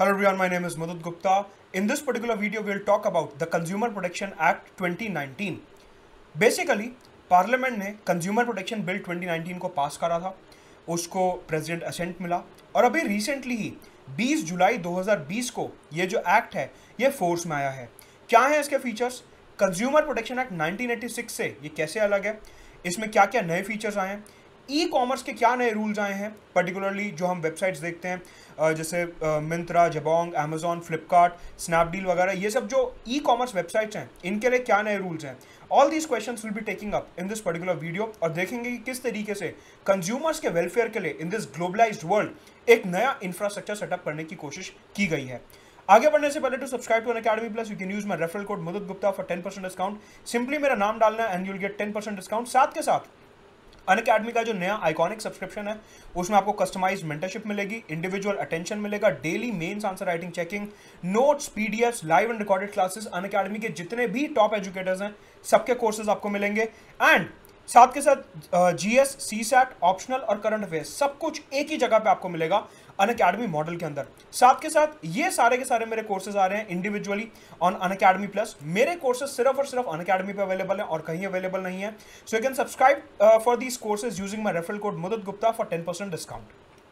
Hello everyone, my name is Madhut Gupta. In this particular video, we'll talk about the Consumer Protection Act 2019. Basically, parliament ने consumer protection bill 2019 को पास करा था, उसको president ascent मिला और अभी recently ही 20 जुलाई 2020 को ये जो एक्ट है ये फोर्स में आया है। क्या है इसके फीचर्स? कंज्यूमर प्रोटेक्शन एक्ट 1986 से ये कैसे अलग है, इसमें क्या क्या नए फीचर्स आए हैं, ई कॉमर्स के क्या नए रूल्स आए हैं, पर्टिकुलरली जो हम वेबसाइट्स देखते हैं जैसे Myntra, Jabong, Amazon, Flipkart, Snapdeal वगैरह, ये सब जो ई कॉमर्स वेबसाइट्स हैं इनके लिए क्या नए रूल्स हैं। All these questions will be taking up in this particular video और देखेंगे कि किस तरीके से कंज्यूमर्स के वेलफेयर के लिए इन दिस ग्लोबलाइज्ड वर्ल्ड एक नया इंफ्रास्ट्रक्चर सेटअप करने की कोशिश की गई है। आगे बढ़ने से पहले to subscribe to Unacademy plus you can use my referral code Madad Gupta for 10% discount. Simply मेरा नाम डालना है and you will get 10% discount. साथ के साथ अनअकैडमी का जो नया आइकॉनिक सब्सक्रिप्शन है उसमें आपको कस्टमाइज्ड मेंटरशिप मिलेगी, इंडिविजुअल अटेंशन मिलेगा, daily mains answer writing checking, notes, PDFs, live and recorded classes, Unacademy के जितने भी टॉप एजुकेटर्स हैं सबके कोर्सेज आपको मिलेंगे एंड साथ के साथ जीएस, सीसैट, ऑप्शनल और करंट अफेयर्स सब कुछ एक ही जगह पे आपको मिलेगा अनअकैडमी मॉडल के अंदर। साथ के साथ ये सारे के सारे मेरे कोर्सेज आ रहे हैं इंडिविजुअली ऑन अनअकैडमी प्लस। मेरे कोर्सेज सिर्फ और सिर्फ अनअकैडमी पे अवेलेबल हैं और कहीं अवेलेबल नहीं है। So you can subscribe for these courses using my referral code Madad Gupta for 10% discount.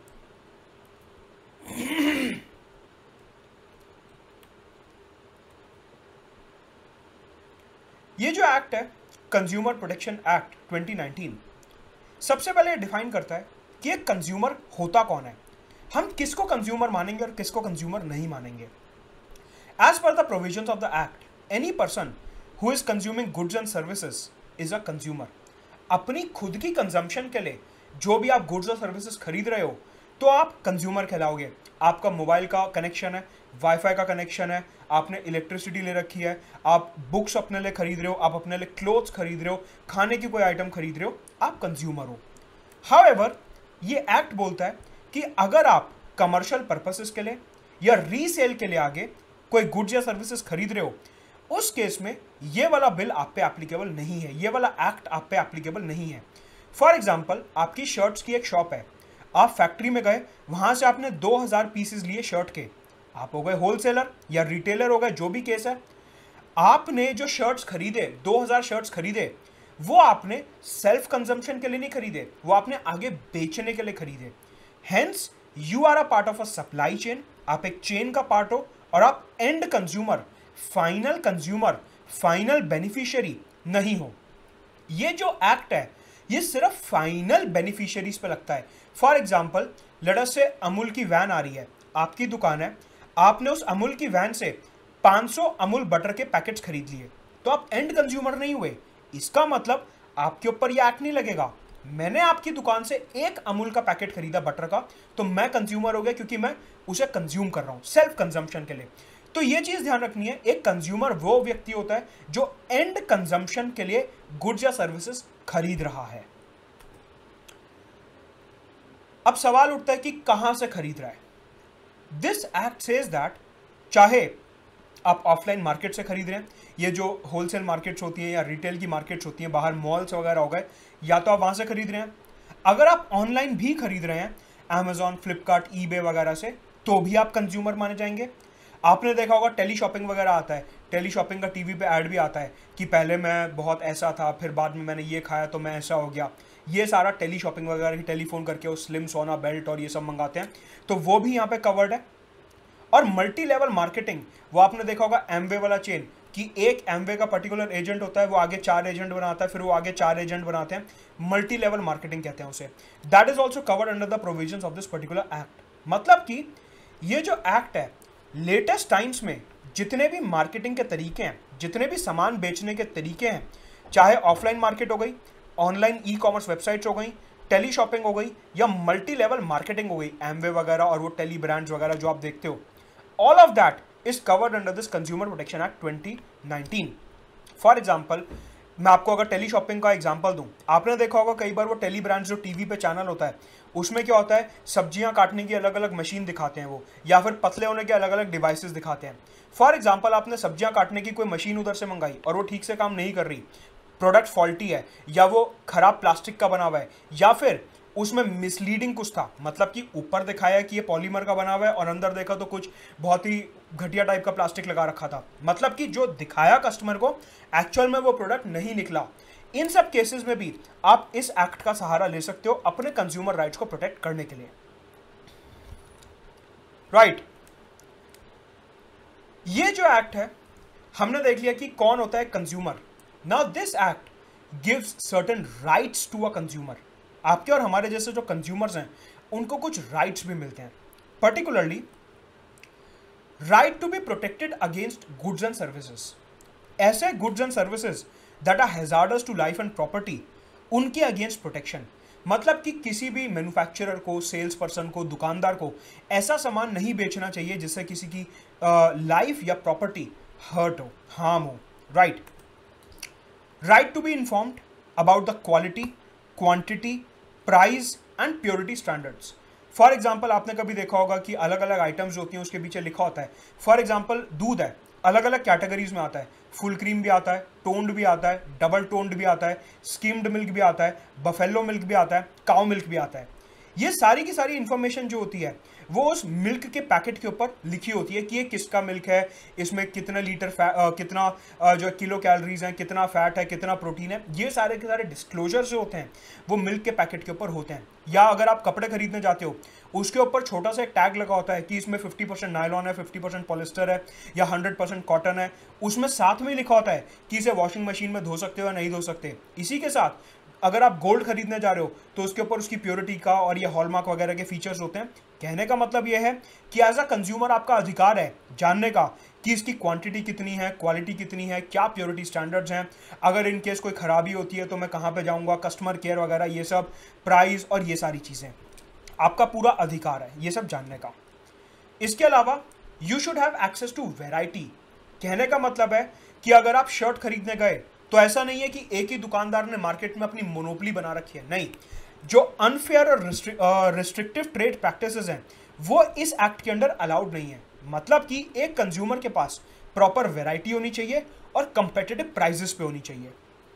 ये जो एक्ट है कंज्यूमर प्रोटेक्शन एक्ट 2019 सबसे पहले डिफाइन करता है कि एक कंज्यूमर होता कौन है, हम किसको कंज्यूमर मानेंगे और किसको कंज्यूमर नहीं मानेंगे। As per the provisions of the act, any person who is consuming goods and services is a consumer. अपनी खुद की कंजम्पशन के लिए जो भी आप गुड्स और सर्विसेज खरीद रहे हो तो आप कंज्यूमर कहलाओगे। आपका मोबाइल का कनेक्शन है, वाईफाई का कनेक्शन है, आपने इलेक्ट्रिसिटी ले रखी है, आप बुक्स अपने लिए खरीद रहे हो, आप अपने लिए क्लोथ्स खरीद रहे हो, खाने की कोई आइटम खरीद रहे हो, आप कंज्यूमर हो। हाउएवर ये एक्ट बोलता है कि अगर आप कमर्शियल पर्पसेस के लिए या रीसेल के लिए आगे कोई गुड्स या सर्विसेज खरीद रहे हो, उस केस में ये वाला बिल आप पे एप्लीकेबल नहीं है, ये वाला एक्ट आप पे एप्लीकेबल नहीं है। फॉर एग्जाम्पल, आपकी शर्ट्स की एक शॉप है, आप फैक्ट्री में गए, वहां से आपने 2000 पीसेस लिए शर्ट के, आप हो गए होलसेलर या रिटेलर हो गए, जो भी केस है। आपने जो शर्ट्स खरीदे, 2000 शर्ट्स खरीदे, वो आपने सेल्फ कंजम्पशन के लिए नहीं खरीदे, वो आपने आगे बेचने के लिए खरीदे। Hence you are a part of a supply chain, आप एक चेन का पार्ट हो और आप एंड कंज्यूमर, फाइनल बेनिफिशियरी नहीं हो। ये जो एक्ट है ये सिर्फ फाइनल बेनिफिशियरीज पे लगता है। फॉर एग्जाम्पल, लेट अस से अमूल की वैन आ रही है, आपकी दुकान है, आपने उस अमूल की वैन से 500 अमूल बटर के पैकेट्स खरीद लिए, तो आप एंड कंज्यूमर नहीं हुए। इसका मतलब आपके ऊपर यह एक्ट नहीं लगेगा। मैंने आपकी दुकान से एक अमूल का पैकेट खरीदा बटर का, तो मैं कंज्यूमर हो गया क्योंकि मैं उसे कंज्यूम कर रहा हूं सेल्फ कंजम्पशन के लिए। तो यह चीज ध्यान रखनी है, एक कंज्यूमर वो व्यक्ति होता है जो एंड कंजम्पशन के लिए गुड्स या सर्विसेज खरीद रहा है। अब सवाल उठता है कि कहां से खरीद रहा है। दिस एक्ट सेज दैट चाहे आप ऑफलाइन मार्केट से खरीद रहे हैं, ये जो होलसेल मार्केट्स होती हैं या रिटेल की मार्केट्स होती हैं, बाहर मॉल्स वगैरह हो गए, या तो आप वहां से खरीद रहे हैं। अगर आप ऑनलाइन भी खरीद रहे हैं अमेजॉन, फ्लिपकार्ट, ईबे वगैरह से, तो भी आप कंज्यूमर माने जाएंगे। आपने देखा होगा टेली शॉपिंग वगैरह आता है, टेली शॉपिंग का टीवी पे ऐड भी आता है कि पहले मैं बहुत ऐसा था, फिर बाद में मैंने ये खाया तो मैं ऐसा हो गया। ये सारा टेली शॉपिंग वगैरह की टेलीफोन करके वो स्लिम सोना बेल्ट और ये सब मंगाते हैं, तो वो भी यहाँ पे कवर्ड है। और मल्टी लेवल मार्केटिंग, वो आपने देखा होगा एमवे वाला चेन कि एक एमवे का पर्टिकुलर एजेंट होता है, वो आगे 4 एजेंट बनाता है, फिर वो आगे 4 एजेंट बनाते हैं, मल्टी लेवल मार्केटिंग कहते हैं उसे। That is also covered under the provisions of this particular act. मतलब कि ये जो एक्ट है, लेटेस्ट टाइम्स में जितने भी मार्केटिंग के तरीके हैं, जितने भी सामान बेचने के तरीके हैं, चाहे ऑफलाइन मार्केट हो गई, ऑनलाइन ई कॉमर्स वेबसाइट्स हो गई, टेली शॉपिंग हो गई या मल्टी लेवल मार्केटिंग हो गई, एमवे वगैरह और वो टेली ब्रांड्स वगैरह जो आप देखते हो, all of that is covered under this consumer protection act 2019। For example, मैं आपको अगर टेली शॉपिंग का एग्जांपल दूं, आपने देखा होगा कई बार वो टेली ब्रांड्स जो टीवी पे चैनल होता है उसमें क्या होता है, सब्जियां काटने की अलग अलग मशीन दिखाते हैं वो, या फिर पतले होने के अलग अलग डिवाइसेस दिखाते हैं। फॉर एग्जांपल, आपने सब्जियां काटने की कोई मशीन उधर से मंगाई और वो ठीक से काम नहीं कर रही, प्रोडक्ट फॉल्टी है, या वो खराब प्लास्टिक का बना हुआ है, या फिर उसमें मिसलीडिंग कुछ था, मतलब कि ऊपर दिखाया कि ये पॉलीमर का बना हुआ है और अंदर देखा तो कुछ बहुत ही घटिया टाइप का प्लास्टिक लगा रखा था, मतलब कि जो दिखाया कस्टमर को एक्चुअल में वो प्रोडक्ट नहीं निकला। इन सब केसेस में भी आप इस एक्ट का सहारा ले सकते हो अपने कंज्यूमर राइट्स को प्रोटेक्ट करने के लिए। राइट, ये जो एक्ट है हमने देख लिया कि कौन होता है consumer. Now this act gives certain rights to a consumer. आपके और हमारे जैसे जो कंज्यूमर्स हैं उनको कुछ राइट्स भी मिलते हैं, particularly right to be protected against goods and services. ऐसे goods and services that are hazardous to life and property, उनके अगेंस्ट प्रोटेक्शन। मतलब कि किसी भी मैन्युफैक्चरर को, सेल्स पर्सन को, दुकानदार को ऐसा सामान नहीं बेचना चाहिए जिससे किसी की लाइफ या प्रॉपर्टी हर्ट हो, हार्म हो। Right, right to be informed about the quality, quantity, price and purity standards. For example, आपने कभी देखा होगा कि अलग अलग आइटम्स होती हैं उसके पीछे लिखा होता है। फॉर एग्जाम्पल, दूध है, अलग अलग कैटेगरीज में आता है, फुल क्रीम भी आता है, टोन्ड भी आता है, डबल टोन्ड भी आता है, स्किम्ड मिल्क भी आता है, बफेलो मिल्क भी आता है, काउ मिल्क भी आता है। ये सारी की सारी इंफॉर्मेशन जो होती है वो उस मिल्क के पैकेट के ऊपर लिखी होती है कि ये किसका मिल्क है, इसमें कितना लीटर कितना जो किलो कैलोरीज हैं, कितना फैट है, कितना प्रोटीन है। ये सारे के सारे डिस्क्लोजर जो होते हैं वो मिल्क के पैकेट के ऊपर होते हैं। या अगर आप कपड़े खरीदने जाते हो उसके ऊपर छोटा सा एक टैग लगा होता है कि इसमें 50% नायलॉन है, 50% पॉलिस्टर है या 100% कॉटन है। उसमें साथ में लिखा होता है कि इसे वॉशिंग मशीन में धो सकते हो या नहीं धो सकते। इसी के साथ अगर आप गोल्ड खरीदने जा रहे हो तो उसके ऊपर उसकी प्योरिटी का और ये हॉलमार्क वगैरह के फीचर्स होते हैं। कहने का मतलब ये है कि एज अ कंज्यूमर आपका अधिकार है जानने का कि इसकी क्वांटिटी कितनी है, क्वालिटी कितनी है, क्या प्योरिटी स्टैंडर्ड्स हैं, अगर इन केस कोई खराबी होती है तो मैं कहाँ पे जाऊँगा, कस्टमर केयर वगैरह, ये सब प्राइस और ये सारी चीज़ें आपका पूरा अधिकार है ये सब जानने का। इसके अलावा you should have access to variety. कहने का मतलब है कि अगर आप शर्ट खरीदने गए तो ऐसा नहीं है कि एक ही दुकानदार ने मार्केट में अपनी मोनोपोली बना रखी है, नहीं। जो अनफेयर और रिस्ट्रिक्टिव ट्रेड प्रैक्टिसेस हैं वो इस एक्ट के अंडर अलाउड नहीं है। मतलब कि एक कंज्यूमर के पास प्रॉपर वैरायटी होनी चाहिए और कंपेटिटिव प्राइसेस पे होनी चाहिए।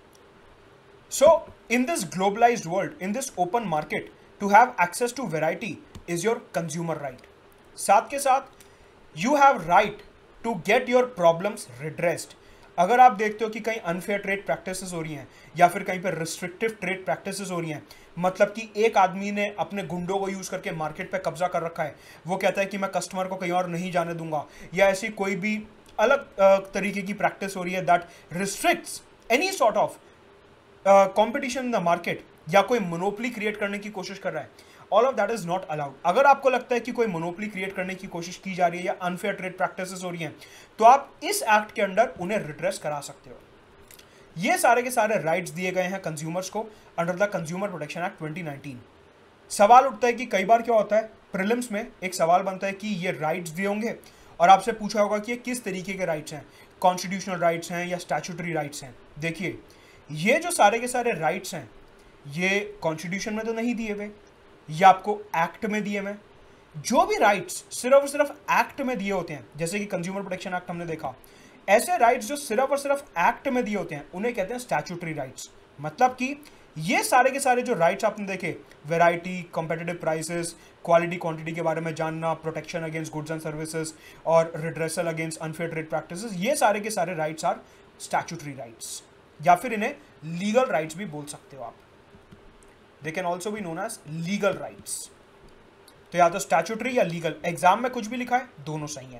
So in this globalised world, in this open market, to have access to variety is your consumer right. साथ के साथ you have right to get your problems redressed. अगर आप देखते हो कि कहीं अनफेयर ट्रेड प्रैक्टिसेस हो रही हैं या फिर कहीं पर रिस्ट्रिक्टिव ट्रेड प्रैक्टिसेस हो रही हैं, मतलब कि एक आदमी ने अपने गुंडों को यूज करके मार्केट पे कब्जा कर रखा है, वो कहता है कि मैं कस्टमर को कहीं और नहीं जाने दूंगा, या ऐसी कोई भी अलग तरीके की प्रैक्टिस हो रही है that restricts any sort of competition in the market, या कोई मोनोपोली क्रिएट करने की कोशिश कर रहा है, all of that is not allowed. अगर आपको लगता है कि कोई मोनोपोली क्रिएट करने की कोशिश की जा रही है या अनफेयर ट्रेड प्रैक्टिसेस हो रही हैं, तो आप इस एक्ट के अंडर उन्हें रिड्रेस करा सकते हो। ये सारे के सारे राइट्स दिए गए हैं कंज्यूमर्स को under the consumer protection act 2019। सवाल उठता है कि कई बार क्या होता है, प्रीलिम्स में एक सवाल बनता है कि ये राइट्स दिए होंगे और आपसे पूछा होगा कि ये किस तरीके के राइट्स हैं, कॉन्स्टिट्यूशनल राइट्स हैं या स्टैट्यूटरी राइट्स हैं। देखिए, ये जो सारे के सारे राइट्स हैं ये कॉन्स्टिट्यूशन में तो नहीं दिए हुए, ये आपको एक्ट में दिए हुए। जो भी राइट्स सिर्फ और सिर्फ एक्ट में दिए होते हैं, जैसे कि कंज्यूमर प्रोटेक्शन एक्ट हमने देखा, ऐसे राइट्स जो सिर्फ और सिर्फ एक्ट में दिए होते हैं उन्हें कहते हैं स्टैट्यूटरी राइट्स। मतलब कि ये सारे के सारे जो राइट्स आपने देखे, variety, competitive prices, quality quantity के बारे में जानना, protection against goods and services और redressal against unfair trade practices, ये सारे के सारे राइट्स आर स्टैट्यूटरी राइट्स, या फिर इन्हें लीगल राइट्स भी बोल सकते हो आप। They can also be known as legal rights. तो या तो स्टैट्यूटरी या लीगल, एग्जाम में कुछ भी लिखा है, दोनों सही है।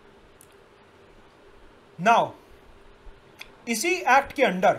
नाउ इसी एक्ट के अंडर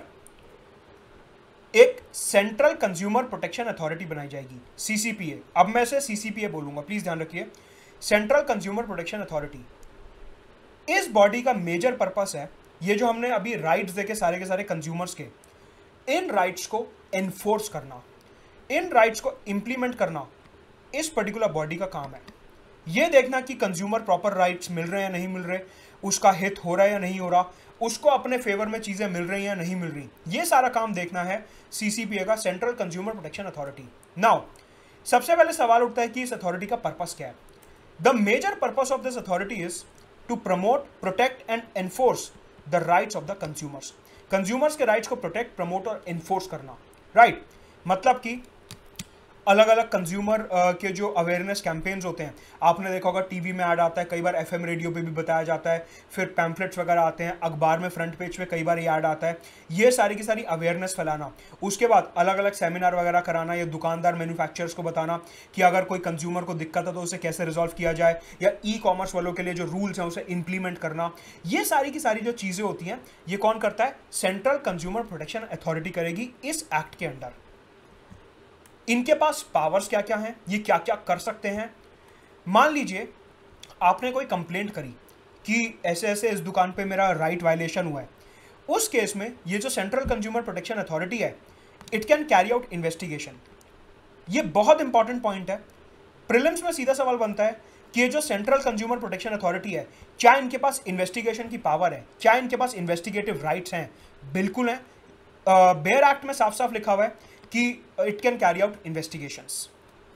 एक सेंट्रल कंज्यूमर प्रोटेक्शन अथॉरिटी बनाई जाएगी, सीसीपीए। अब मैं इसे सीसीपीए बोलूंगा, प्लीज ध्यान रखिए, सेंट्रल कंज्यूमर प्रोटेक्शन अथॉरिटी। इस बॉडी का मेजर पर्पस है, ये जो हमने अभी राइट्स देखे सारे के सारे कंज्यूमर्स के, इन राइट्स को एनफोर्स करना, इन राइट्स को इंप्लीमेंट करना इस पर्टिकुलर बॉडी का काम है। यह देखना कि कंज्यूमर प्रॉपर राइट्स मिल रहे हैं या नहीं मिल रहे, उसका हित हो रहा है या नहीं हो रहा, उसको अपने फेवर में चीजें मिल रही हैं या नहीं मिल रही, ये सारा काम देखना है सीसीपीए का, central consumer protection authority. Now सबसे पहले सवाल उठता है कि इस अथॉरिटी का पर्पस क्या है। The major purpose of this authority is to promote, protect and enforce the rights of the consumers. Consumers के राइट्स को प्रोटेक्ट, प्रमोट और एनफोर्स करना। राइट, मतलब कि अलग अलग कंज्यूमर के जो अवेयरनेस कैंपेन्स होते हैं, आपने देखा होगा टीवी में ऐड आता है, कई बार एफएम रेडियो पे भी बताया जाता है, फिर पैम्पलेट्स वगैरह आते हैं, अखबार में फ्रंट पेज पे कई बार ये ऐड आता है। ये सारी की सारी अवेयरनेस फैलाना, उसके बाद अलग अलग सेमिनार वगैरह कराना, या दुकानदार मैन्युफैक्चरर्स को बताना कि अगर कोई कंज्यूमर को दिक्कत है तो उसे कैसे रिजॉल्व किया जाए, या ई कॉमर्स वालों के लिए जो रूल्स हैं उसे इंप्लीमेंट करना। ये सारी की सारी जो चीज़ें होती हैं ये कौन करता है? सेंट्रल कंज्यूमर प्रोटेक्शन अथॉरिटी करेगी इस एक्ट के अंडर। इनके पास पावर्स क्या क्या हैं, ये क्या क्या कर सकते हैं? मान लीजिए आपने कोई कंप्लेंट करी कि ऐसे ऐसे इस दुकान पे मेरा राइट वायलेशन हुआ है। उस केस में ये जो सेंट्रल कंज्यूमर प्रोटेक्शन अथॉरिटी है, it can carry out investigation. ये बहुत इंपॉर्टेंट पॉइंट है। प्रीलिम्स में सीधा सवाल बनता है कि ये जो सेंट्रल कंज्यूमर प्रोटेक्शन अथॉरिटी है, क्या इनके पास इन्वेस्टिगेशन की पावर है, क्या इनके पास इन्वेस्टिगेटिव राइट्स हैं? बिल्कुल है। बेयर एक्ट में साफ साफ लिखा हुआ है कि it can carry out investigations.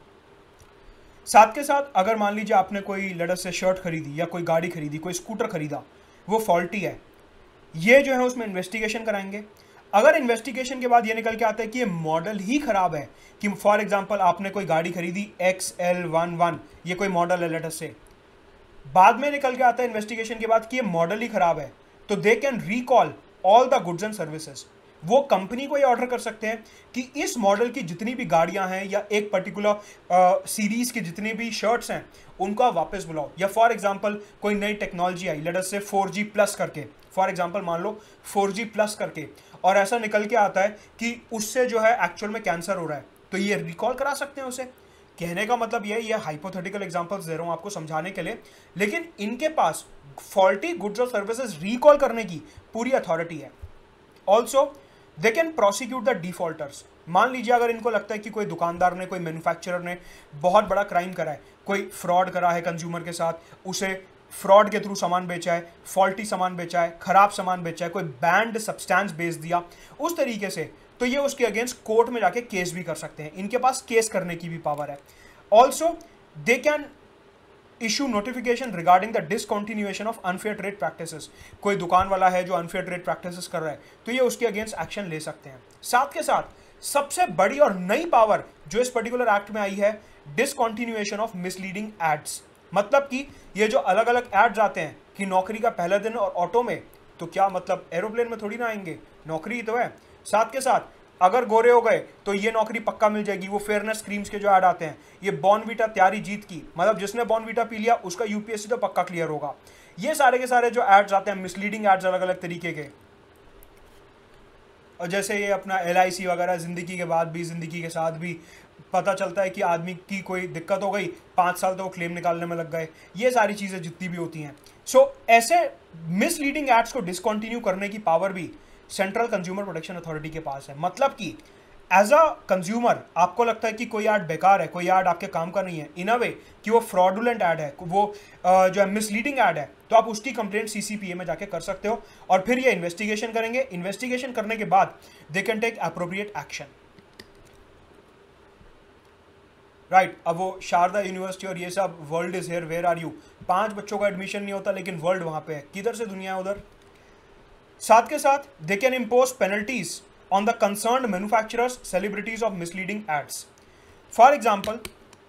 साथ के साथ अगर मान लीजिए आपने कोई लेटर से शर्ट खरीदी, या कोई गाड़ी खरीदी, कोई स्कूटर खरीदा, वो फॉल्टी है, ये जो है उसमें इन्वेस्टिगेशन कराएंगे। अगर इन्वेस्टिगेशन के बाद ये निकल के आता है कि ये मॉडल ही खराब है, कि फॉर एग्जांपल आपने कोई गाड़ी खरीदी XL11, ये कोई मॉडल है लेटर से, बाद में निकल के आता है इन्वेस्टिगेशन के बाद कि ये मॉडल ही खराब है, तो they can recall all the goods and services. वो कंपनी को ये ऑर्डर कर सकते हैं कि इस मॉडल की जितनी भी गाड़ियां हैं, या एक पर्टिकुलर सीरीज की जितनी भी शर्ट्स हैं, उनको आप वापस बुलाओ। या फॉर एग्जांपल कोई नई टेक्नोलॉजी आई, लेट अस से 4G प्लस करके, फॉर एग्जांपल मान लो 4G प्लस करके, और ऐसा निकल के आता है कि उससे जो है एक्चुअल में कैंसर हो रहा है, तो ये रिकॉल करा सकते हैं उसे। कहने का मतलब ये हाइपोथेटिकल एग्जांपल्स दे रहा हूं आपको समझाने के लिए, लेकिन इनके पास फॉल्टी गुड्स और सर्विसेज रिकॉल करने की पूरी अथॉरिटी है। Also they can prosecute the defaulters. मान लीजिए अगर इनको लगता है कि कोई दुकानदार ने, कोई मैन्युफैक्चरर ने बहुत बड़ा क्राइम करा है, कोई फ्रॉड करा है कंज्यूमर के साथ, उसे फ्रॉड के थ्रू सामान बेचा है, फॉल्टी सामान बेचा है, खराब सामान बेचा है, कोई बैंड सब्सटेंस बेच दिया उस तरीके से, तो ये उसके अगेंस्ट कोर्ट में जाके केस भी कर सकते हैं। इनके पास केस करने की भी पावर है। Also they can issue notification regarding the discontinuation of unfair trade practices. कोई दुकान वाला है जो अनफेयर ट्रेड प्रैक्टिसेस कर रहा है, तो ये उसके अगेंस्ट एक्शन ले सकते हैं। साथ के साथ सबसे बड़ी और नई पावर जो इस पर्टिकुलर एक्ट में आई है, डिसकंटिन्यूएशन ऑफ मिसलीडिंग एड्स। मतलब कि ये जो अलग अलग एड्स आते हैं कि नौकरी का पहला दिन और ऑटो में, तो क्या मतलब एरोप्लेन में थोड़ी ना आएंगे, नौकरी ही तो है। साथ के साथ अगर गोरे हो गए तो ये नौकरी पक्का मिल जाएगी। वो फेयरनेस क्रीम्स के जो ऐड आते हैं, ये बॉर्नवीटा तैयारी जीत की, मतलब जिसने बॉर्नवीटा पी लिया उसका यूपीएससी तो पक्का क्लियर होगा। ये सारे के सारे जो एड्स आते हैं, मिसलीडिंग एड्स अलग अलग तरीके के, और जैसे ये अपना LIC वगैरह, ज़िंदगी के बाद भी, ज़िंदगी के साथ भी, पता चलता है कि आदमी की कोई दिक्कत हो गई, 5 साल तो वो क्लेम निकालने में लग गए। ये सारी चीज़ें जितनी भी होती हैं, सो ऐसे मिसलीडिंग एड्स को डिसकंटिन्यू करने की पावर भी सेंट्रल कंज्यूमर प्रोटेक्शन अथॉरिटी के पास है। मतलब कि एज अ कंज्यूमर आपको लगता है कि कोई ऐड बेकार है, कोई ऐड आपके काम का नहीं है, इन अ वे कि वो फ्रॉडुलेंट ऐड है, वो जो है मिसलीडिंग ऐड है, तो आप उसकी कंप्लेंट CCPA में जाके कर सकते हो, और फिर ये इन्वेस्टिगेशन करेंगे। इन्वेस्टिगेशन करने के बाद they can take appropriate action. Right, अब वो शारदा यूनिवर्सिटी और ये सब, world is here where are you, 5 बच्चों का एडमिशन नहीं होता लेकिन वर्ल्ड वहां पे है, किधर से दुनिया है उधर। साथ के साथ they can impose penalties on the concerned manufacturers, celebrities of misleading ads. For example,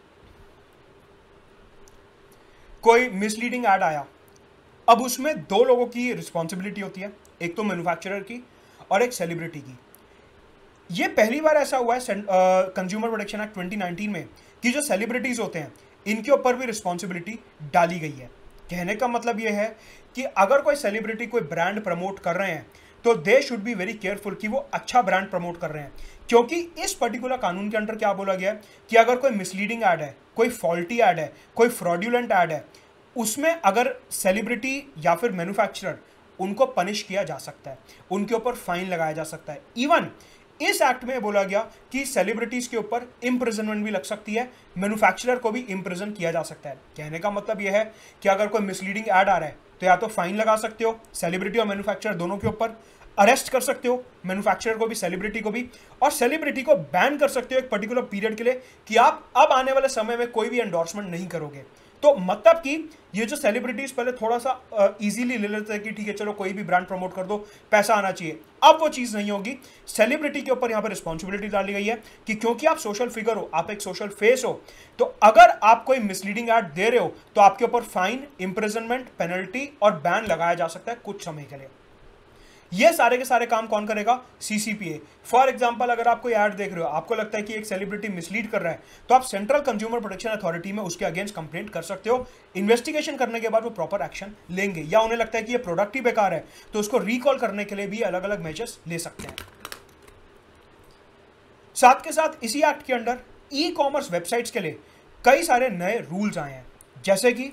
कोई मिसलीडिंग एड आया, अब उसमें 2 लोगों की रिस्पॉन्सिबिलिटी होती है, एक तो मैन्युफैक्चरर की और एक सेलिब्रिटी की। ये पहली बार ऐसा हुआ है कंज्यूमर प्रोटेक्शन एक्ट 2019 में कि जो सेलिब्रिटीज होते हैं इनके ऊपर भी रिस्पॉन्सिबिलिटी डाली गई है। कहने का मतलब ये है कि अगर कोई सेलिब्रिटी कोई ब्रांड प्रमोट कर रहे हैं तो they should be very careful कि वो अच्छा ब्रांड प्रमोट कर रहे हैं, क्योंकि इस पर्टिकुलर कानून के अंडर क्या बोला गया है कि अगर कोई मिसलीडिंग ऐड है, कोई फॉल्टी ऐड है, कोई फ्रॉड्यूलेंट ऐड है, उसमें अगर सेलिब्रिटी या फिर मैन्युफैक्चरर, उनको पनिश किया जा सकता है, उनके ऊपर फाइन लगाया जा सकता है। इवन इस एक्ट में बोला गया कि सेलिब्रिटीज के ऊपर इम्प्रिजनमेंट भी लग सकती है, मैन्युफैक्चरर को भी इम्प्रिजन किया जा सकता है। कहने का मतलब यह है कि अगर कोई मिसलीडिंग ऐड आ रहा है तो या तो फाइन लगा सकते हो सेलिब्रिटी और मैन्युफैक्चरर दोनों के ऊपर, अरेस्ट कर सकते हो मैन्युफैक्चरर को भी, सेलिब्रिटी को भी, और सेलिब्रिटी को बैन कर सकते हो एक पर्टिकुलर पीरियड के लिए कि आप अब आने वाले समय में कोई भी एंडोर्समेंट नहीं करोगे। तो मतलब कि ये जो सेलिब्रिटीज पहले थोड़ा सा इजीली ले लेते हैं कि ठीक है चलो कोई भी ब्रांड प्रमोट कर दो, पैसा आना चाहिए, अब वो चीज नहीं होगी। सेलिब्रिटी के ऊपर यहां पर रिस्पॉन्सिबिलिटी डाली गई है कि क्योंकि आप सोशल फिगर हो, आप एक सोशल फेस हो, तो अगर आप कोई मिसलीडिंग एड दे रहे हो तो आपके ऊपर फाइन, इंप्रिजनमेंट, पेनल्टी और बैन लगाया जा सकता है कुछ समय के लिए। ये सारे के सारे काम कौन करेगा? सीसीपीए। फॉर एग्जांपल अगर आप कोई ऐड देख रहे हो, आपको लगता है कि एक सेलिब्रिटी मिसलीड कर रहा है, तो आप सेंट्रल कंज्यूमर प्रोटेक्शन अथॉरिटी में उसके अगेंस्ट कंप्लेंट कर सकते हो। इन्वेस्टिगेशन करने के बाद वो प्रॉपर एक्शन लेंगे, या उन्हें लगता है कि ये प्रोडक्ट ही बेकार है तो उसको रिकॉल करने के लिए भी अलग अलग मेजर्स ले सकते हैं। साथ के साथ इसी एक्ट के अंडर ई कॉमर्स वेबसाइट्स के लिए कई सारे नए रूल्स आए हैं, जैसे कि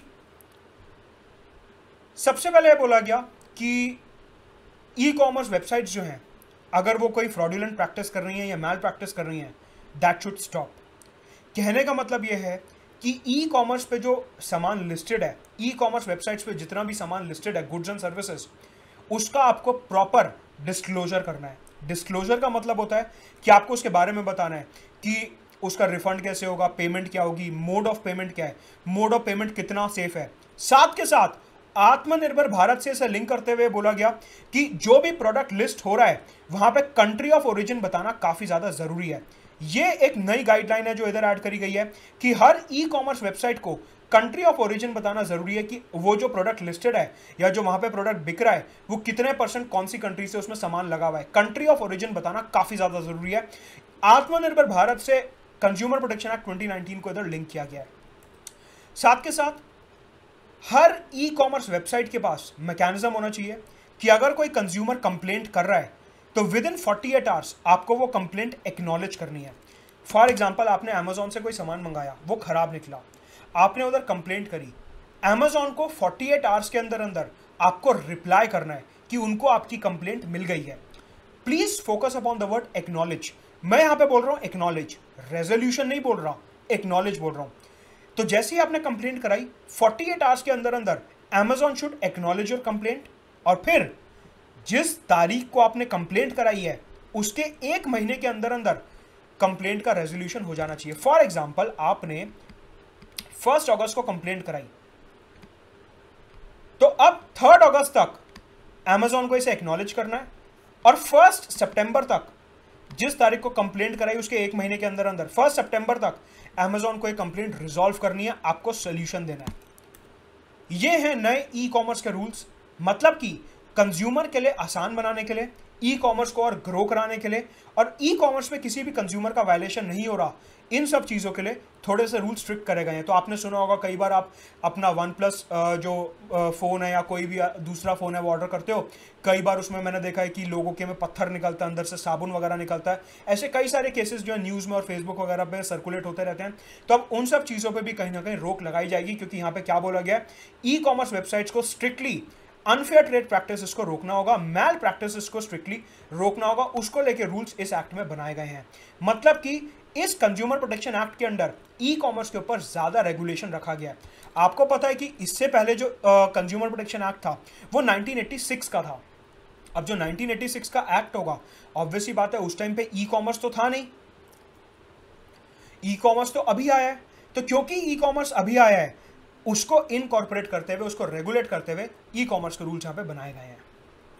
सबसे पहले बोला गया कि ई कॉमर्स वेबसाइट्स जो हैं, अगर वो कोई फ्रॉडुलेंट प्रैक्टिस कर रही हैं या मैल प्रैक्टिस कर रही हैं, दैट शुड स्टॉप। कहने का मतलब ये है कि ई कॉमर्स पे जो सामान लिस्टेड है, ई कॉमर्स वेबसाइट्स पे जितना भी सामान लिस्टेड है, गुड्स एंड सर्विसेज, उसका आपको प्रॉपर डिस्क्लोजर करना है। डिस्क्लोजर का मतलब होता है कि आपको उसके बारे में बताना है कि उसका रिफंड कैसे होगा, पेमेंट क्या होगी, मोड ऑफ पेमेंट क्या है, मोड ऑफ पेमेंट कितना सेफ है। साथ के साथ आत्मनिर्भर भारत से इसे लिंक करते हुए बोला गया कि जो भी प्रोडक्ट लिस्ट हो रहा है वहां पे कंट्री ऑफ ओरिजिन बताना काफी ज्यादा जरूरी है। ये एक नई गाइडलाइन है जो इधर ऐड करी गई है कि हर ई कॉमर्स वेबसाइट को कंट्री ऑफ ओरिजिन बताना जरूरी है कि वो जो प्रोडक्ट लिस्टेड है या जो वहां पे प्रोडक्ट बिक रहा है वो कितने % कौन सी कंट्री से उसमें सामान लगा हुआ है। कंट्री ऑफ ओरिजिन बताना काफी ज्यादा जरूरी है। आत्मनिर्भर भारत से कंज्यूमर प्रोटेक्शन एक्ट 2019 को इधर लिंक किया गया है। साथ के साथ हर ई कॉमर्स वेबसाइट के पास मैकेनिज्म होना चाहिए कि अगर कोई कंज्यूमर कंप्लेंट कर रहा है तो विद इन 48 आवर्स आपको वो कंप्लेंट एक्नॉलेज करनी है। फॉर एग्जांपल आपने अमेजोन से कोई सामान मंगाया, वो खराब निकला, आपने उधर कंप्लेंट करी, अमेजोन को 48 आवर्स के अंदर अंदर आपको रिप्लाई करना है कि उनको आपकी कंप्लेंट मिल गई है। Please focus upon the word acknowledge. मैं यहां पे बोल रहा हूं एक्नॉलेज, रेजोल्यूशन नहीं बोल रहा, एक्नॉलेज बोल रहा हूं। तो जैसे ही आपने कंप्लेंट कराई, 48 आवर्स के अंदर अंदर Amazon should acknowledge your complaint, और फिर जिस तारीख को आपने कंप्लेंट कराई है उसके 1 महीने के अंदर अंदर कंप्लेंट का रेजोल्यूशन हो जाना चाहिए। फॉर एग्जांपल आपने 1 अगस्त को कंप्लेंट कराई, तो अब 3 अगस्त तक Amazon को इसे एक्नॉलेज करना है, और 1 सितंबर तक, जिस तारीख को कंप्लेंट कराई उसके 1 महीने के अंदर अंदर 1 सितंबर तक Amazon को एक कंप्लेंट रिजॉल्व करनी है, आपको सोल्यूशन देना है। ये हैं नए ई कॉमर्स के रूल्स, मतलब कि कंज्यूमर के लिए आसान बनाने के लिए, ई कॉमर्स को और ग्रो कराने के लिए, और ई कॉमर्स में किसी भी कंज्यूमर का वायलेशन नहीं हो रहा, इन सब चीज़ों के लिए थोड़े से रूल स्ट्रिक्ट करे गए हैं। तो आपने सुना होगा कई बार आप अपना OnePlus जो फ़ोन है या कोई भी दूसरा फ़ोन है वो ऑर्डर करते हो, कई बार उसमें मैंने देखा है कि लोगों के में पत्थर निकलता है, अंदर से साबुन वगैरह निकलता है। ऐसे कई सारे केसेस जो है न्यूज़ में और फेसबुक वगैरह पे सर्कुलेट होते रहते हैं। तो अब उन सब चीज़ों पर भी कहीं ना कहीं रोक लगाई जाएगी, क्योंकि यहाँ पर क्या बोला गया है, ई कॉमर्स वेबसाइट्स को स्ट्रिक्टली अनफेयर ट्रेड प्रैक्टिसेस को रोकना होगा, मैल प्रैक्टिसेस को स्ट्रिक्टली रोकना होगा, उसको लेके रूल्स इस एक्ट में बनाए गए हैं। मतलब कि इस कंज्यूमर प्रोटेक्शन एक्ट के अंदर ई कॉमर्स के ऊपर ज्यादा रेगुलेशन रखा गया है। आपको पता है कि इससे पहले जो कंज्यूमर प्रोटेक्शन एक्ट था वो 1986 का था। अब जो 1986 का एक्ट होगा, ऑब्वियसली बात है उस टाइम पे ई कॉमर्स तो था नहीं, ई कॉमर्स तो अभी आया है। तो क्योंकि ई कॉमर्स अभी आया है, उसको इनकॉर्पोरेट करते हुए, उसको रेगुलेट करते हुए ई कॉमर्स के रूल्स यहां पे बनाए गए हैं।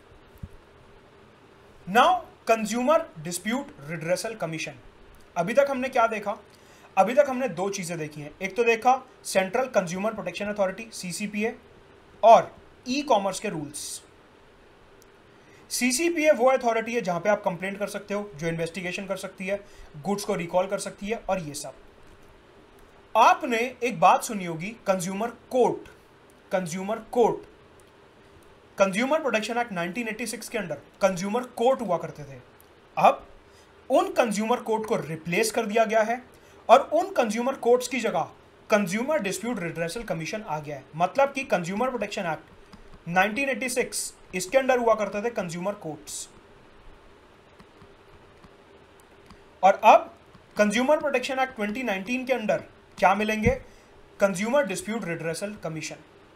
Now consumer dispute redressal commission. अभी तक हमने क्या देखा? अभी तक हमने 2 चीजें देखी हैं। एक तो देखा central consumer protection authority CCPA और ई कॉमर्स के रूल्स। CCPA वो अथॉरिटी है जहां पे आप कंप्लेंट कर सकते हो, जो इन्वेस्टिगेशन कर सकती है, गुड्स को रिकॉल कर सकती है, और ये सब। आपने एक बात सुनी होगी, consumer court. Consumer court, consumer protection act 1986 के अंडर कंज्यूमर कोर्ट हुआ करते थे। अब उन कंज्यूमर कोर्ट को रिप्लेस कर दिया गया है और उन कंज्यूमर कोर्ट्स की जगह कंज्यूमर डिस्प्यूट रिड्रेसल कमीशन आ गया है। मतलब कि कंज्यूमर प्रोटेक्शन एक्ट 1986, इसके अंडर हुआ करते थे कंज्यूमर कोर्ट्स, और अब कंज्यूमर प्रोटेक्शन एक्ट 2019 के अंडर क्या मिलेंगे? Consumer dispute redressal commission.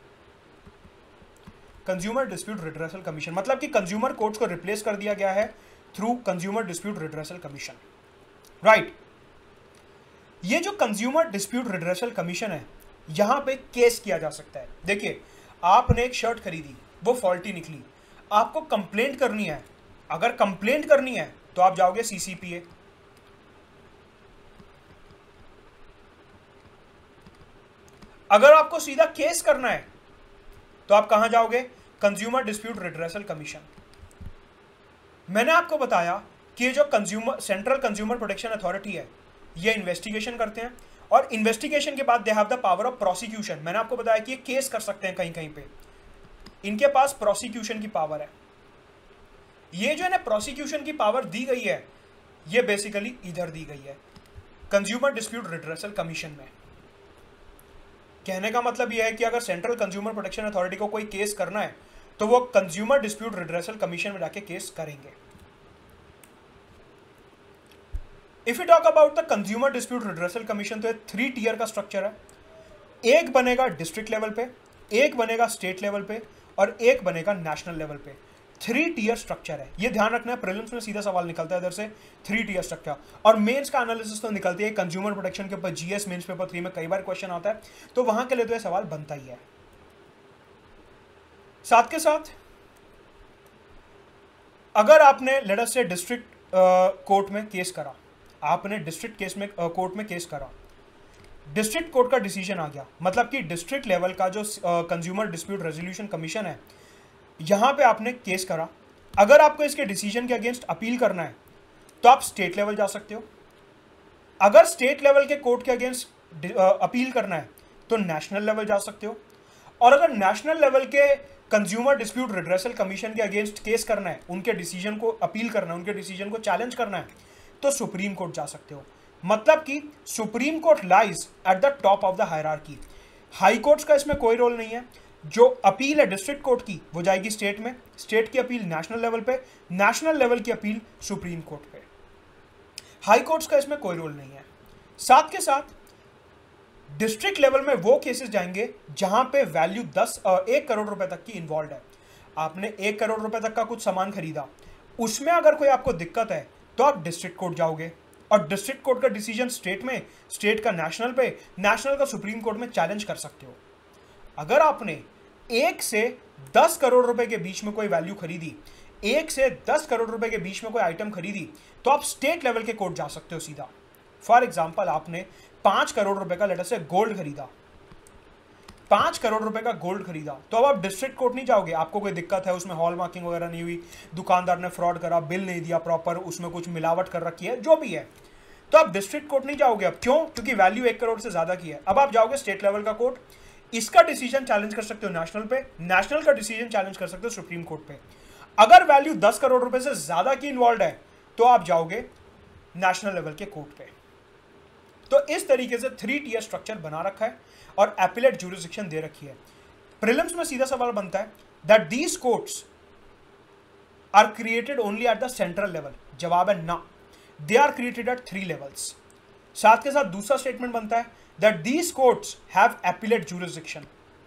Consumer dispute redressal commission मतलब कि कंज्यूमर कोर्ट्स को रिप्लेस कर दिया गया है through consumer dispute redressal commission, right. ये जो कंज्यूमर डिस्प्यूट रिड्रेसल कमीशन है, यहां पे केस किया जा सकता है। देखिए, आपने एक शर्ट खरीदी, वो फॉल्टी निकली, आपको कंप्लेंट करनी है। अगर कंप्लेंट करनी है तो आप जाओगे सीसीपीए, अगर आपको सीधा केस करना है तो आप कहां जाओगे? Consumer dispute redressal commission. मैंने आपको बताया कि ये जो सेंट्रल कंज्यूमर प्रोटेक्शन अथॉरिटी है, ये इन्वेस्टिगेशन करते हैं और इन्वेस्टिगेशन के बाद they have the power of prosecution. मैंने आपको बताया कि ये केस कर सकते हैं कहीं कहीं पे, इनके पास प्रोसिक्यूशन की पावर है। ये जो है ना प्रोसिक्यूशन की पावर दी गई है, ये बेसिकली इधर दी गई है कंज्यूमर डिस्प्यूट रिड्रेसल कमीशन में। कहने का मतलब यह है कि अगर सेंट्रल कंज्यूमर प्रोटेक्शन अथॉरिटी को कोई केस करना है तो वो कंज्यूमर डिस्प्यूट रिड्रेसल कमीशन में जाके केस करेंगे। If you talk about the consumer dispute redressal commission, तो 3 टियर का स्ट्रक्चर है। एक बनेगा डिस्ट्रिक्ट लेवल पे, एक बनेगा स्टेट लेवल पे और एक बनेगा नेशनल लेवल पे। 3 टियर स्ट्रक्चर है, ये ध्यान रखना है। प्रीलिम्स में सीधा सवाल निकलता है इधर से 3 टियर स्ट्रक्चर, और मेंस का एनालिसिस तो निकलती है कंज्यूमर प्रोटेक्शन के ऊपर। जीएस मेंस पेपर 3 में कई बार क्वेश्चन आता है, तो वहां के लिए तो ये सवाल बनता ही है। साथ के साथ अगर आपने लेट अस से डिस्ट्रिक्ट कोर्ट में केस करा, आपने डिस्ट्रिक्ट केस में कोर्ट में केस करा, डिस्ट्रिक्ट कोर्ट का डिसीजन आ गया, मतलब कि डिस्ट्रिक्ट लेवल का जो कंज्यूमर डिस्प्यूट रेजोल्यूशन कमीशन है, यहां पे आपने केस करा। अगर आपको इसके डिसीजन के अगेंस्ट अपील करना है तो आप स्टेट लेवल जा सकते हो। अगर स्टेट लेवल के कोर्ट के अगेंस्ट अपील करना है तो नेशनल लेवल जा सकते हो। और अगर नेशनल लेवल के कंज्यूमर डिस्प्यूट रिड्रेसल कमीशन के अगेंस्ट केस करना है, उनके डिसीजन को अपील करना है, उनके डिसीजन को चैलेंज करना है, तो सुप्रीम कोर्ट जा सकते हो। मतलब कि supreme court lies at the top of the hierarchy. High courts का इसमें कोई रोल नहीं है। जो अपील है डिस्ट्रिक्ट कोर्ट की, वो जाएगी स्टेट में, स्टेट की अपील नेशनल लेवल पे, नेशनल लेवल की अपील सुप्रीम कोर्ट पे। हाई कोर्ट्स का इसमें कोई रोल नहीं है। साथ के साथ डिस्ट्रिक्ट लेवल में वो केसेस जाएंगे जहां पे वैल्यू 1 करोड़ रुपए तक की इन्वॉल्व है। आपने 1 करोड़ रुपए तक का कुछ सामान खरीदा, उसमें अगर कोई आपको दिक्कत है तो आप डिस्ट्रिक्ट कोर्ट जाओगे, और डिस्ट्रिक्ट कोर्ट का डिसीजन स्टेट में, स्टेट का नेशनल पे, नेशनल का सुप्रीम कोर्ट में चैलेंज कर सकते हो। अगर आपने 1 से 10 करोड़ रुपए के बीच में कोई वैल्यू खरीदी, 1 से 10 करोड़ रुपए के बीच में कोई आइटम खरीदी, तो आप स्टेट लेवल के कोर्ट जा सकते हो सीधा। फॉर एग्जाम्पल, आपने 5 करोड़ रुपए का लेटर से गोल्ड खरीदा, 5 करोड़ रुपए का गोल्ड खरीदा, तो अब आप डिस्ट्रिक्ट कोर्ट नहीं जाओगे। आपको कोई दिक्कत है, उसमें हॉल मार्किंग वगैरह नहीं हुई, दुकानदार ने फ्रॉड करा, बिल नहीं दिया प्रॉपर, उसमें कुछ मिलावट कर रखी है, जो भी है, तो आप डिस्ट्रिक्ट कोर्ट नहीं जाओगे। अब क्यों? क्योंकि वैल्यू 1 करोड़ से ज्यादा की है। अब आप जाओगे स्टेट लेवल का कोर्ट, इसका डिसीजन चैलेंज कर सकते हो नेशनल पे, नेशनल का डिसीजन चैलेंज कर सकते हो सुप्रीम कोर्ट पे। अगर वैल्यू 10 करोड़ रुपए से ज्यादा की इन्वॉल्व है तो आप जाओगे नेशनल लेवल के कोर्ट पे। तो इस तरीके से 3 टियर स्ट्रक्चर बना रखा है और एपिलेट ज्यूरिसडिक्शन दे रखी है। प्रीलिम्स में सीधा सवाल बनता है that these courts are created only at the central level. जवाब है ना, they are created at 3 levels. साथ के साथ दूसरा स्टेटमेंट बनता है that these courts have appellate jurisdiction.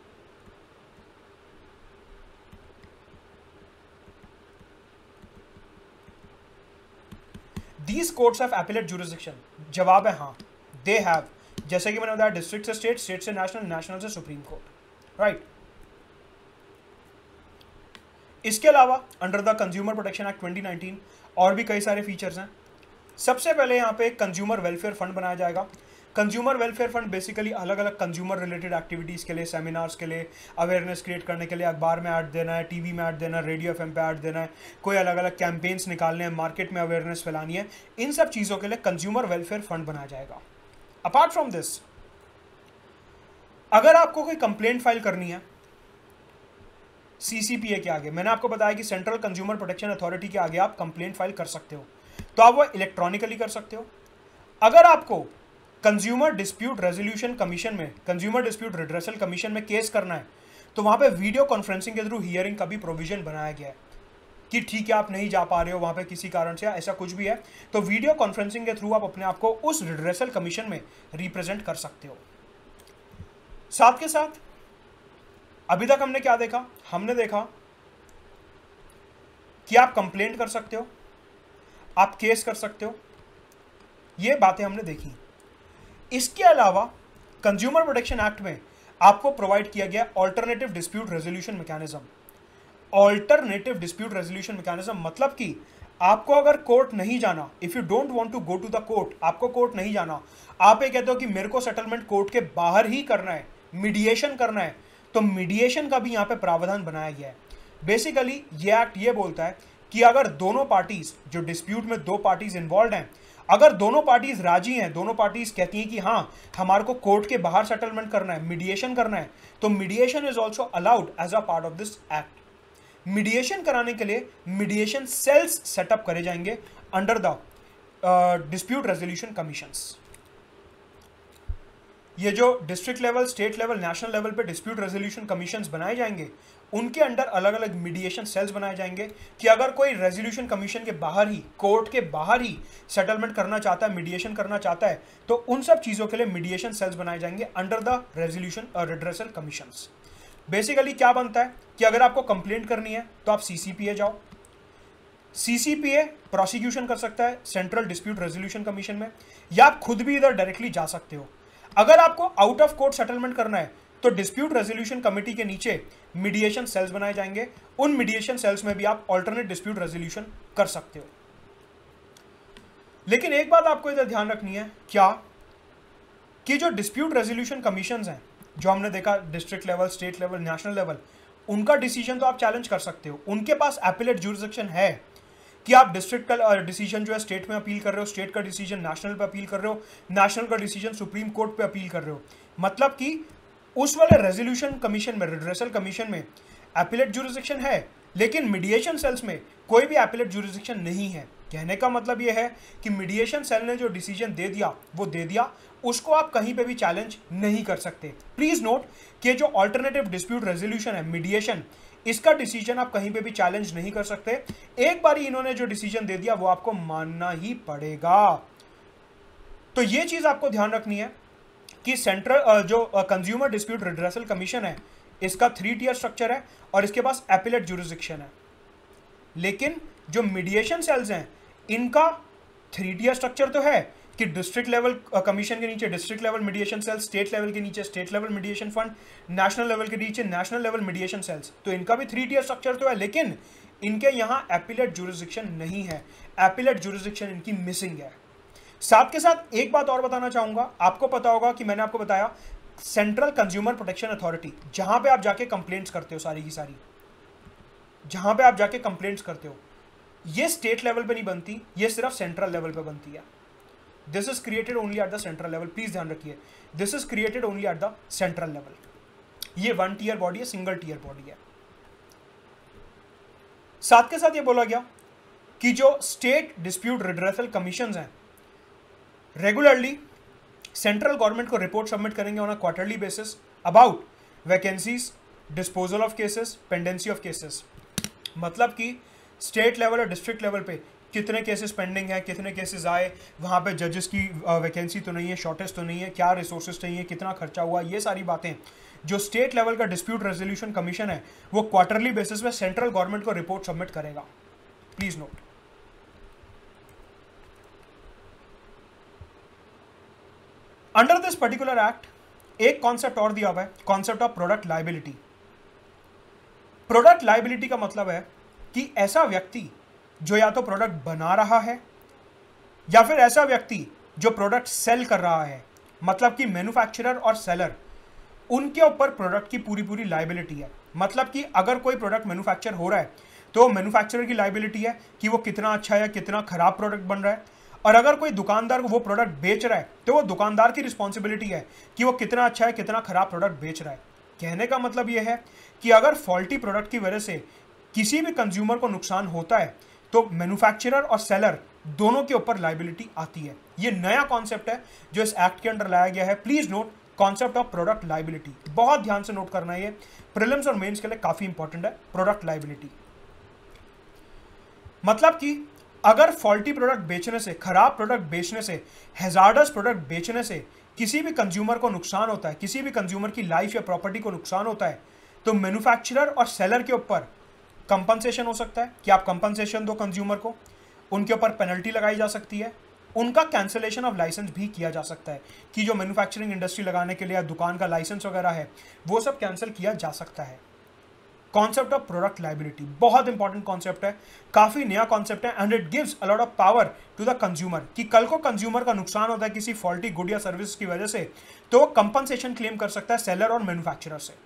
These courts have appellate jurisdiction। जवाब है हाँ, they have। जैसे कि मैंने बताया, डिस्ट्रिक्ट से स्टेट, स्टेट से नेशनल, नेशनल से सुप्रीम कोर्ट, राइट। इसके अलावा under the consumer protection act 2019 और भी कई सारे फीचर्स हैं। सबसे पहले यहाँ पे कंज्यूमर वेलफेयर फंड बनाया जाएगा। कंज्यूमर वेलफेयर फंड बेसिकली अलग अलग कंज्यूमर रिलेटेड एक्टिविटीज़ के लिए, सेमिनार्स के लिए, अवेयरनेस क्रिएट करने के लिए, अखबार में ऐड देना है, टीवी में ऐड देना है, रेडियो एफएम पे ऐड देना है, कोई अलग अलग कैंपेन्स निकालने हैं, मार्केट में अवेयरनेस फैलानी है, इन सब चीज़ों के लिए कंज्यूमर वेलफेयर फंड बनाया जाएगा। अपार्ट फ्रॉम दिस, अगर आपको कोई कंप्लेंट फाइल करनी है सीसीपीए के आगे, मैंने आपको बताया कि सेंट्रल कंज्यूमर प्रोटेक्शन अथॉरिटी के आगे आप कंप्लेंट फाइल कर सकते हो, तो आप वो इलेक्ट्रॉनिकली कर सकते हो। अगर आपको कंज्यूमर डिस्प्यूट रेजोल्यूशन कमीशन में, कंज्यूमर डिस्प्यूट रिड्रेसल कमीशन में केस करना है, तो वहां पे वीडियो कॉन्फ्रेंसिंग के थ्रू हियरिंग का भी प्रोविजन बनाया गया है कि ठीक है आप नहीं जा पा रहे हो वहां पे किसी कारण से, ऐसा कुछ भी है, तो वीडियो कॉन्फ्रेंसिंग के थ्रू आप अपने आप को उस रिड्रेसल कमीशन में रिप्रेजेंट कर सकते हो। साथ के साथ अभी तक हमने क्या देखा? हमने देखा कि आप कंप्लेंट कर सकते हो, आप केस कर सकते हो, ये बातें हमने देखी। इसके अलावा कंज्यूमर प्रोटेक्शन एक्ट में आपको प्रोवाइड किया गया alternative dispute resolution mechanism. Alternative dispute resolution mechanism मतलब कि आपको अगर कोर्ट नहीं जाना, if you don't want to go to the court, आपको कोर्ट नहीं जाना, आप ये कहते हो कि मेरे को सेटलमेंट कोर्ट के बाहर ही करना है, मीडिएशन करना है, तो मीडिएशन का भी यहाँ पे प्रावधान बनाया गया है। बेसिकली ये एक्ट ये बोलता है कि अगर दोनों पार्टीज, जो डिस्प्यूट में दो पार्टीज इन्वॉल्व हैं, अगर दोनों पार्टीज राजी हैं, दोनों पार्टीज कहती हैं कि हाँ हमारे को कोर्ट के बाहर सेटलमेंट करना है, मीडिएशन करना है, तो mediation is also allowed as a part of this act. Mediation कराने के लिए मीडिएशन सेल्स सेटअप करे जाएंगे under the dispute resolution commissions. ये जो district level, state level, national level पे डिस्प्यूट रेजोल्यूशन कमीशंस बनाए जाएंगे, उनके अंडर अलग अलग मीडिएशन सेल्स बनाए जाएंगे कि अगर कोई रेजोल्यूशन कमीशन के बाहर ही, कोर्ट के बाहर ही सेटलमेंट करना चाहता है, मीडिएशन करना चाहता है, तो उन सब चीज़ों के लिए मीडिएशन सेल्स बनाए जाएंगे under the resolution redressal commissions. Basically क्या बनता है कि अगर आपको कंप्लेंट करनी है तो आप सीसीपीए जाओ, सीसीपीए प्रोसिक्यूशन कर सकता है सेंट्रल डिस्प्यूट रेजोल्यूशन कमीशन में, या आप खुद भी इधर डायरेक्टली जा सकते हो। अगर आपको आउट ऑफ कोर्ट सेटलमेंट करना है तो डिस्प्यूट रेजोल्यूशन कमेटी के नीचे मीडिएशन सेल्स बनाए जाएंगे, उन मीडिएशन सेल्स में भी आप ऑल्टरनेट डिस्प्यूट रेजोल्यूशन कर सकते हो। लेकिन एक बात आपको इधर ध्यान रखनी है, क्या कि जो डिस्प्यूट रेजोल्यूशन कमीशंस हैं, जो हमने देखा district level, state level, national level, उनका डिसीजन तो आप चैलेंज कर सकते हो, उनके पास एपिलेट ज्यूरिसडिक्शन है कि आप डिस्ट्रिक्ट का डिसीजन जो है स्टेट में अपील कर रहे हो, स्टेट का डिसीजन नेशनल पे अपील कर रहे हो, नेशनल का डिसीजन सुप्रीम कोर्ट पे अपील कर रहे हो। मतलब कि उस वाले रेजोल्यूशन कमीशन में, रिड्रेसल कमीशन में एपिलेट ज्यूरिसडिक्शन है, लेकिन मीडिएशन सेल्स में कोई भी एपिलेट ज्यूरिसडिक्शन नहीं है। कहने का मतलब ये है कि मीडिएशन सेल ने जो डिसीजन दे दिया वो दे दिया, उसको आप कहीं पे भी चैलेंज नहीं कर सकते। प्लीज नोट कि जो ऑल्टरनेटिव डिस्प्यूट रेजोल्यूशन है, मीडिएशन, इसका डिसीजन आप कहीं पे भी चैलेंज नहीं कर सकते। एक बार इन्होंने जो डिसीजन दे दिया वो आपको मानना ही पड़ेगा। तो ये चीज आपको ध्यान रखनी है कि सेंट्रल जो कंज्यूमर डिस्प्यूट रिड्रेसल कमीशन है, इसका 3 टियर स्ट्रक्चर है और इसके पास एपिलेट ज्यूरिसडिक्शन है। लेकिन जो मीडिएशन सेल्स हैं, इनका 3 टियर स्ट्रक्चर तो है कि डिस्ट्रिक्ट लेवल कमीशन के नीचे district level mediation cells, state level के नीचे state level mediation fund, national level के नीचे नेशनल लेवल मीडिएशन सेल्स, तो इनका भी 3 टियर स्ट्रक्चर तो है, लेकिन इनके यहाँ एपिलेट ज्यूरिसडिक्शन नहीं है। एपिलेट ज्यूरिसडिक्शन इनकी मिसिंग है। साथ के साथ एक बात और बताना चाहूंगा, आपको पता होगा कि मैंने आपको बताया सेंट्रल कंज्यूमर प्रोटेक्शन अथॉरिटी, जहां पे आप जाके कंप्लेंट्स करते हो, सारी की सारी जहां पे आप जाके कंप्लेंट्स करते हो, ये स्टेट लेवल पे नहीं बनती, ये सिर्फ सेंट्रल लेवल पे बनती है। This is created only at the central level, please ध्यान रखिए, this is created only at the central level. ये 1 टियर बॉडी है, सिंगल टियर बॉडी है। साथ के साथ ये बोला गया कि जो स्टेट डिस्प्यूट रिड्रेसल कमीशंस हैं, रेगुलरली सेंट्रल गवर्नमेंट को रिपोर्ट सबमिट करेंगे on a quarterly basis about vacancies, disposal of cases, pendency of cases. मतलब कि स्टेट लेवल और डिस्ट्रिक्ट लेवल पे कितने केसेस पेंडिंग हैं, कितने केसेस आए, वहाँ पे जजेस की वैकेंसी तो नहीं है, शॉर्टेज तो नहीं है, क्या रिसोर्सेज चाहिए, कितना खर्चा हुआ, ये सारी बातें जो स्टेट लेवल का डिस्प्यूट रेजोल्यूशन कमीशन है वो क्वार्टरली बेसिस पे सेंट्रल गवर्नमेंट को रिपोर्ट सबमिट करेगा। Please note. Under this particular act एक कॉन्सेप्ट और दिया हुआ है, concept of product liability. Product liability का मतलब है कि ऐसा व्यक्ति जो या तो प्रोडक्ट बना रहा है या फिर ऐसा व्यक्ति जो प्रोडक्ट सेल कर रहा है, मतलब कि मैन्युफैक्चरर और सेलर, उनके ऊपर प्रोडक्ट की पूरी पूरी लायबिलिटी है। मतलब कि अगर कोई प्रोडक्ट मैन्युफैक्चर हो रहा है तो मैन्युफैक्चरर की लायबिलिटी है कि वो कितना अच्छा या कितना खराब प्रोडक्ट बन रहा है, और अगर कोई दुकानदार वो प्रोडक्ट बेच रहा है तो वो दुकानदार की रिस्पॉन्सिबिलिटी है कि वो कितना अच्छा है, कितना खराब प्रोडक्ट बेच रहा है। कहने का मतलब ये है कि अगर फॉल्टी प्रोडक्ट की वजह से किसी भी कंज्यूमर को नुकसान होता है तो मैन्युफैक्चरर और सेलर दोनों के ऊपर लायबिलिटी आती है। ये नया कॉन्सेप्ट है जो इस एक्ट के अंडर लाया गया है। Please note concept of product liability, बहुत ध्यान से नोट करना है, ये प्रीलिम्स और मेंस के लिए काफी इंपॉर्टेंट है। प्रोडक्ट लायबिलिटी मतलब कि अगर फॉल्टी प्रोडक्ट बेचने से, खराब प्रोडक्ट बेचने से, हैजार्डस प्रोडक्ट बेचने से किसी भी कंज्यूमर को नुकसान होता है, किसी भी कंज्यूमर की लाइफ या प्रॉपर्टी को नुकसान होता है, तो मैन्युफैक्चरर और सेलर के ऊपर कंपनसेशन हो सकता है कि आप कंपनसेशन दो कंज्यूमर को, उनके ऊपर पेनल्टी लगाई जा सकती है, उनका कैंसलेशन ऑफ लाइसेंस भी किया जा सकता है कि जो मैन्युफैक्चरिंग इंडस्ट्री लगाने के लिए दुकान का लाइसेंस वगैरह है वो सब कैंसिल किया जा सकता है। कॉन्सेप्ट ऑफ प्रोडक्ट लायबिलिटी बहुत इंपॉर्टेंट कॉन्सेप्ट है, काफी नया कॉन्सेप्ट है and it gives a lot of power to the consumer कि कल को कंज्यूमर का नुकसान होता है किसी फॉल्टी गुड या सर्विस की वजह से तो वो कंपनसेशन क्लेम कर सकता है सेलर और मैन्युफैक्चरर से।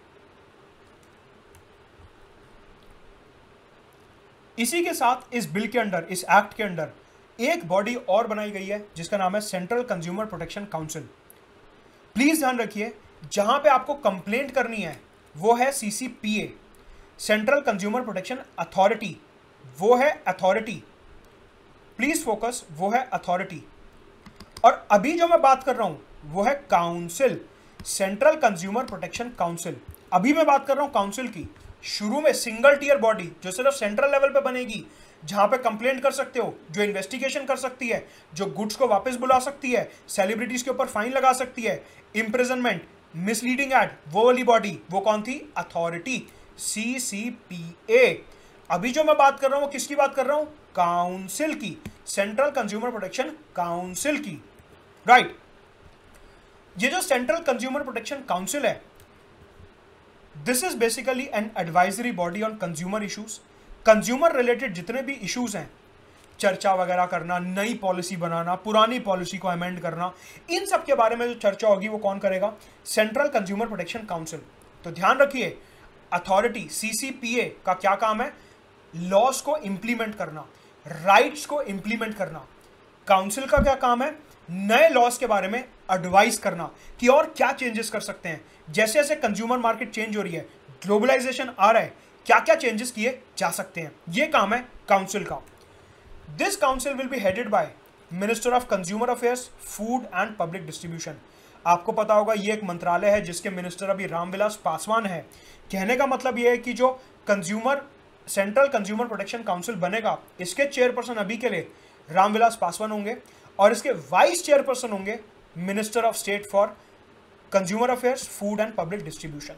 इसी के साथ इस बिल के अंडर, इस एक्ट के अंडर एक बॉडी और बनाई गई है जिसका नाम है central consumer protection council. Please ध्यान रखिए जहां पे आपको कंप्लेंट करनी है वो है CCPA, central consumer protection authority, वो है अथॉरिटी। प्लीज फोकस, वो है अथॉरिटी। और अभी जो मैं बात कर रहा हूं वो है council, central consumer protection council. अभी मैं बात कर रहा हूं काउंसिल की। शुरू में सिंगल टीयर बॉडी जो सिर्फ सेंट्रल लेवल पे बनेगी, जहां पे कंप्लेंट कर सकते हो, जो इन्वेस्टिगेशन कर सकती है, जो गुड्स को वापस बुला सकती है, सेलिब्रिटीज के ऊपर फाइन लगा सकती है, इंप्रिजनमेंट, मिसलीडिंग एड, वो वाली बॉडी वो कौन थी? Authority, CCPA. अभी जो मैं बात कर रहा हूं वो किसकी बात कर रहा हूं? काउंसिल की, सेंट्रल कंज्यूमर प्रोटेक्शन काउंसिल की, राइट। ये जो सेंट्रल कंज्यूमर प्रोटेक्शन काउंसिल है, this is basically an advisory body on consumer issues. Consumer related जितने भी इश्यूज हैं, चर्चा वगैरह करना, नई पॉलिसी बनाना, पुरानी पॉलिसी को अमेंड करना, इन सब के बारे में जो चर्चा होगी वो कौन करेगा? Central consumer protection council. तो ध्यान रखिए अथॉरिटी सीसीपीए का क्या काम है? लॉस को इंप्लीमेंट करना, राइट्स को इंप्लीमेंट करना। काउंसिल का क्या काम है? नए लॉस के बारे में एडवाइस करना कि और क्या चेंजेस कर सकते हैं। जैसे जैसे कंज्यूमर मार्केट चेंज हो रही है, ग्लोबलाइजेशन आ रहा है, क्या क्या चेंजेस किए जा सकते हैं, ये काम है काउंसिल का। This council will be headed by minister of consumer affairs, food and public distribution. आपको पता होगा ये एक मंत्रालय है जिसके मिनिस्टर अभी रामविलास पासवान है। कहने का मतलब ये है कि जो सेंट्रल कंज्यूमर प्रोटेक्शन काउंसिल बनेगा, इसके चेयरपर्सन अभी के लिए रामविलास पासवान होंगे और इसके वाइस चेयरपर्सन होंगे minister of state for consumer affairs, food and public distribution.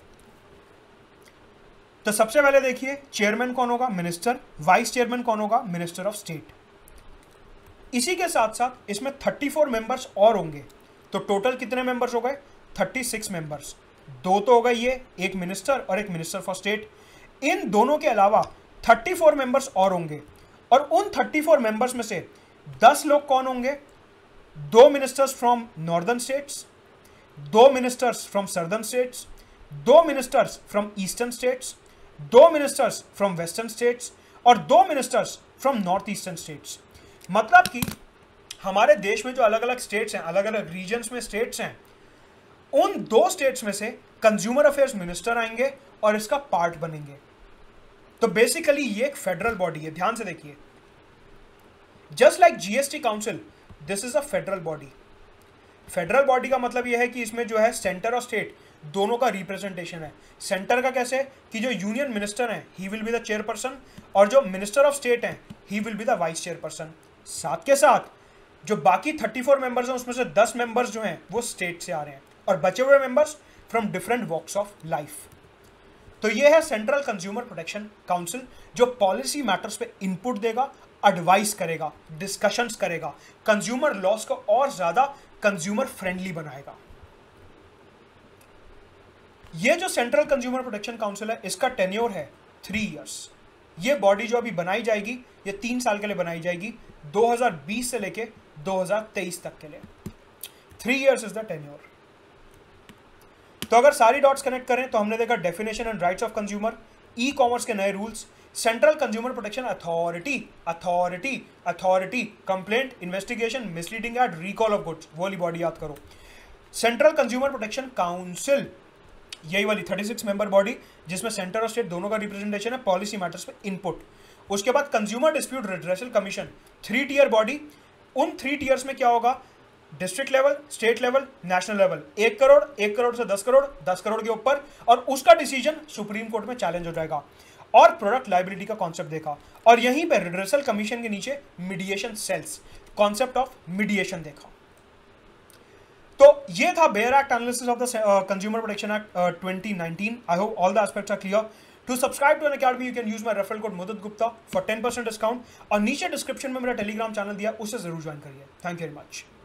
तो सबसे पहले देखिए चेयरमैन कौन होगा? मिनिस्टर। वाइस चेयरमैन कौन होगा? Minister of state. इसी के साथ साथ इसमें 34 मेंबर्स और होंगे। तो टोटल कितने मेंबर्स हो गए? 36 मेंबर्स। दो तो हो गए ये, एक मिनिस्टर और एक मिनिस्टर फॉर स्टेट। इन दोनों के अलावा 34 मेंबर्स और होंगे और उन 34 मेंबर्स में से 10 लोग कौन होंगे? 2 ministers from northern states, 2 ministers from southern states, 2 ministers from eastern states, 2 ministers from western states और 2 ministers from north eastern states. मतलब कि हमारे देश में जो अलग अलग स्टेट्स हैं, अलग अलग रीजन्स में स्टेट्स हैं, उन 2 स्टेट्स में से कंज्यूमर अफेयर्स मिनिस्टर आएंगे और इसका पार्ट बनेंगे। तो बेसिकली ये एक फेडरल बॉडी है। ध्यान से देखिए, just like GST council, this is a federal body. Federal body का मतलब यह है कि इसमें जो है सेंटर और स्टेट दोनों का रिप्रेजेंटेशन है। सेंटर का कैसे? कि जो यूनियन मिनिस्टर हैं he will be the chairperson और जो मिनिस्टर ऑफ स्टेट हैं he will be the vice chairperson. साथ के साथ जो बाकी 34 मेंबर्स हैं उसमें से 10 मेंबर्स जो हैं वो स्टेट से आ रहे हैं और बचे हुए members from different walks of life. तो ये है सेंट्रल कंज्यूमर प्रोटेक्शन काउंसिल जो पॉलिसी मैटर्स पे इनपुट देगा, एडवाइस करेगा, डिस्कशंस करेगा, कंज्यूमर लॉस को और ज्यादा कंज्यूमर फ्रेंडली बनाएगा। ये जो सेंट्रल कंज्यूमर प्रोटेक्शन काउंसिल है इसका टेन्योर है 3 इयर्स। ये बॉडी जो अभी बनाई जाएगी ये 3 साल के लिए बनाई जाएगी, 2020 से लेके 2023 तक के लिए। 3 इयर्स इज द टेन्योर। तो अगर सारी डॉट्स कनेक्ट करें तो हमने देखा definition and rights of consumer, e commerce के नए rules, central consumer protection authority, complaint, investigation, misleading ad, recall of goods, वो वाली बॉडी याद करो। सेंट्रल कंज्यूमर प्रोटेक्शन काउंसिल, यही वाली 36 मेंबर बॉडी जिसमें सेंटर और स्टेट दोनों का रिप्रेजेंटेशन है, पॉलिसी मैटर्स पे इनपुट। उसके बाद consumer dispute redressal commission, 3 tier body. उन 3 टियर्स में क्या होगा? District level, state level, national level. 1 crore, 1 crore से 10 करोड़, 10 करोड़ के ऊपर, और उसका डिसीजन सुप्रीम कोर्ट में चैलेंज हो जाएगा। और प्रोडक्ट लायबिलिटी का कॉन्सेप्ट देखा और यहीं पे रिड्रेसल कमीशन के नीचे mediation cells, concept of mediation देखा। तो ये था bare act analysis of the consumer protection act 2019। I hope all the aspects are clear. To subscribe to Unacademy you can use my referral code Mudit Gupta for 10% discount, और नीचे description में मेरा Telegram channel दिया, उसे जरूर join करिए। Thank you very much.